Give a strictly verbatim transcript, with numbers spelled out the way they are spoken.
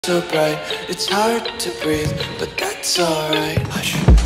So bright, it's hard to breathe, but that's alright. Hush.